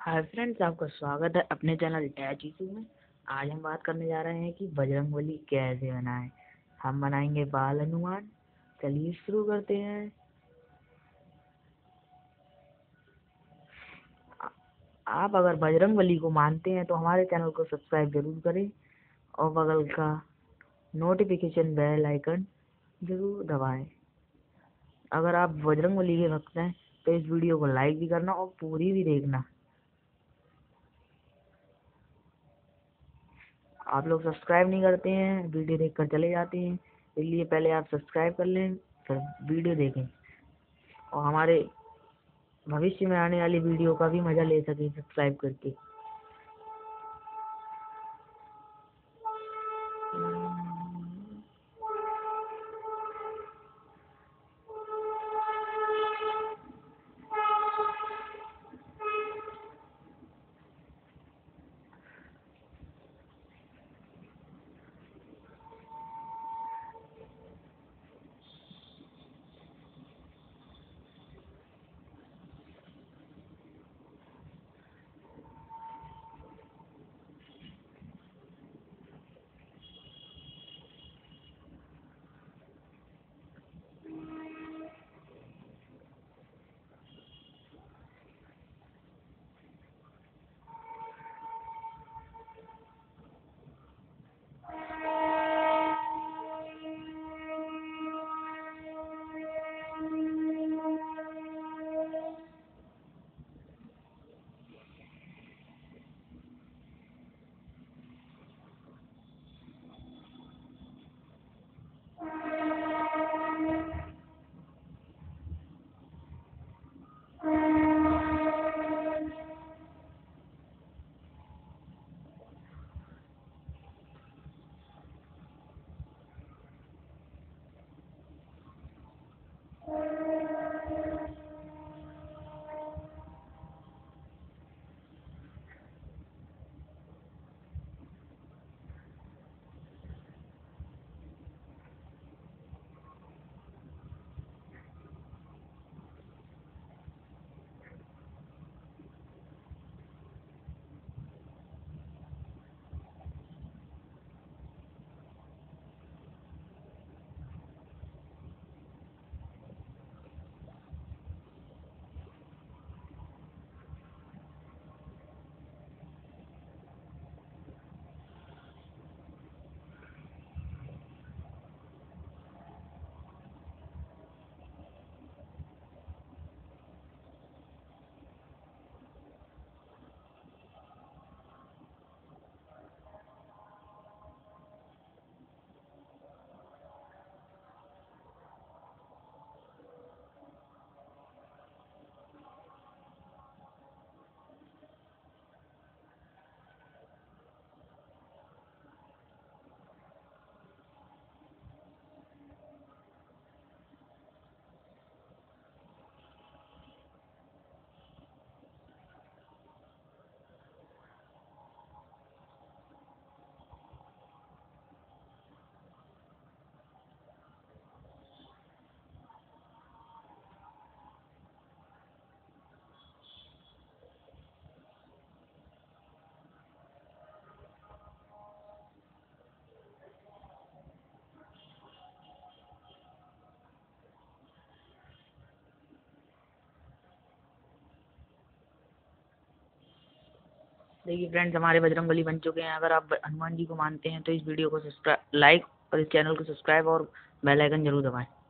Hi friends, आपका स्वागत है अपने चैनल टैच इशू में। आज हम बात करने जा रहे हैं कि बजरंगबली कैसे बनाएं। हम बनाएंगे बाल हनुमान। चलिए शुरू करते हैं। आप अगर बजरंगबली को मानते हैं तो हमारे चैनल को सब्सक्राइब जरूर करें और बगल का नोटिफिकेशन बेल आइकन जरूर दबाएं। अगर आप बजरंगबली के भक्त हैं तो इस वीडियो को लाइक भी करना और पूरी भी देखना। आप लोग सब्सक्राइब नहीं करते हैं, वीडियो देखकर चले जाते हैं, इसलिए पहले आप सब्सक्राइब कर लें फिर वीडियो देखें और हमारे भविष्य में आने वाली वीडियो का भी मजा ले सकें सब्सक्राइब करके। देखिए फ्रेंड्स, हमारे बजरंगबली बन चुके हैं। अगर आप हनुमान जी को मानते हैं तो इस वीडियो को लाइक और इस चैनल को सब्सक्राइब और बेल आइकन जरूर दबाएं।